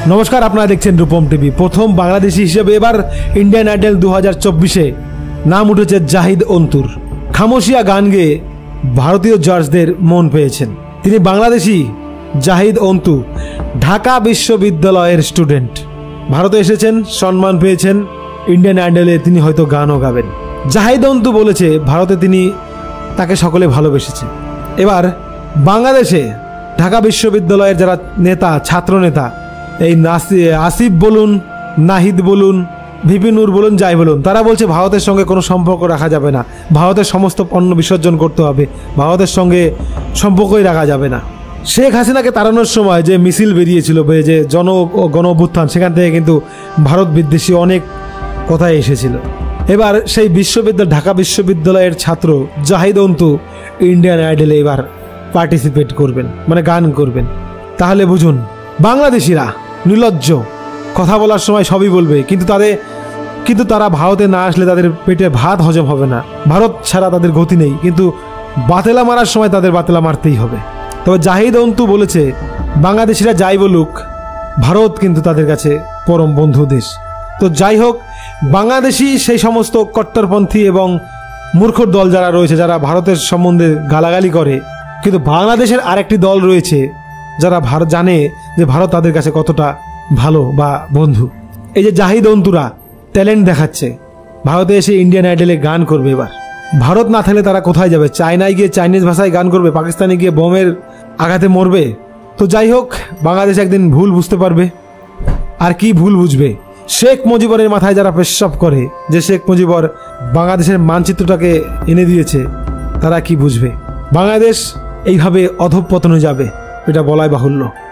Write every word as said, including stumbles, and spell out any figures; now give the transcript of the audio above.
নমস্কার, আপনারা দেখছেন রূপম টিভি। প্রথম বাংলাদেশি হিসেবে এবার ইন্ডিয়ান আইডল দু হাজার চব্বিশে নাম উঠেছে জাহিদ অন্তুর। খামোশিয়া গান গেয়ে ভারতীয় জাজদের মন পেয়েছেন তিনি। বাংলাদেশি জাহিদ অন্তু ঢাকা বিশ্ববিদ্যালয়ের স্টুডেন্ট। ভারতে এসেছেন, সম্মান পেয়েছেন। ইন্ডিয়ান আইডলে তিনি হয়তো গানও গাবেন। জাহিদ অন্তু বলেছে ভারতে তিনি তাকে সকলে ভালোবেসেছে। এবার বাংলাদেশে ঢাকা বিশ্ববিদ্যালয়ের যারা নেতা, ছাত্র নেতা, এই আসিফ বলুন, নাহিদ বলুন, ভিপিনুর বলুন, যাই বলুন, তারা বলছে ভারতের সঙ্গে কোনো সম্পর্ক রাখা যাবে না, ভারতের সমস্ত পণ্য বিসর্জন করতে হবে, ভারতের সঙ্গে সম্পর্কই রাখা যাবে না। শেখ হাসিনাকে তাড়ানোর সময় যে মিছিল বেরিয়েছিল, যে জন গণ অভ্যুত্থান, সেখান থেকে কিন্তু ভারত বিদ্বেষী অনেক কথাই এসেছিল। এবার সেই বিশ্ববিদ্যালয় ঢাকা বিশ্ববিদ্যালয়ের ছাত্র জাহিদ অন্তু ইন্ডিয়ান আইডলে এবার পার্টিসিপেট করবেন, মানে গান করবেন। তাহলে বুঝুন, বাংলাদেশিরা নির্লজ্জ, কথা বলার সময় সবই বলবে, কিন্তু তাদের কিন্তু তারা ভারতে না আসলে তাদের পেটে ভাত হজম হবে না। ভারত ছাড়া তাদের গতি নেই, কিন্তু বাতেলা মারার সময় তাদের বাতেলা মারতেই হবে। তবে জাহিদ অন্তু বলেছে বাংলাদেশিরা যাই বলুক, ভারত কিন্তু তাদের কাছে পরম বন্ধু দেশ। তো যাই হোক, বাংলাদেশি সেই সমস্ত কট্টরপন্থী এবং মূর্খর দল যারা রয়েছে, যারা ভারতের সম্বন্ধে গালাগালি করে, কিন্তু বাংলাদেশের আরেকটি দল রয়েছে যারা ভারত জানে যে ভারত তাদের কাছে কতটা ভালো বা বন্ধু। এই যে জাহিদ অন্তুরা ট্যালেন্ট দেখাচ্ছে, ভারতে এসে ইন্ডিয়ান আইডলে গান করবে। এবার ভারত না থাকলে তারা কোথায় যাবে? চায়নায় গিয়ে চাইনিজ ভাষায় গান করবে, পাকিস্তানে গিয়ে বোমের আঘাতে মরবে। তো যাই হোক, বাংলাদেশ একদিন ভুল বুঝতে পারবে। আর কি ভুল বুঝবে? শেখ মুজিবরের মাথায় যারা পেশাব করে, যে শেখ মুজিবর বাংলাদেশের মানচিত্রটাকে এনে দিয়েছে, তারা কি বুঝবে? বাংলাদেশ এইভাবে অধঃপতনে যাবে, এটা বলাই বাহুল্য।